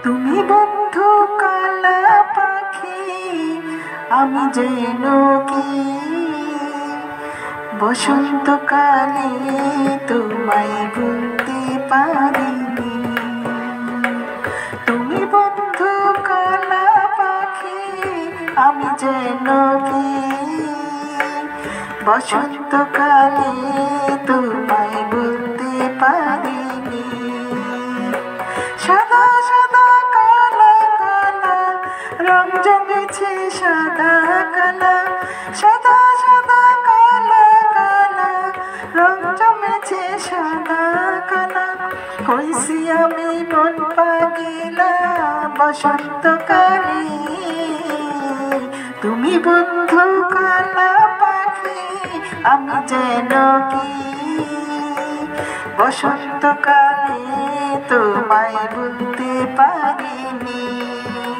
তুমি বন্ধু কালা পাখি, আমি যেন কি বসন্তকালে তোমায় ভুলতে পারিনি। তুমি বন্ধু কালা পাখি, আমি যেন কি বসন্তকালে তোমায় ভুলতে পারিনি। সাদা সাদা কালা কালা রং জমেছে সাদা কালা, সাদা সাদা কালা কালা রং জমেছে সাদা কালা। হইছি আমি মন পাগিলা বসন্তকালে। তুমি বন্ধু কালা পাখি, আমি যেন কি বসন্তকালে তোমায় ভুলতে পারিনি।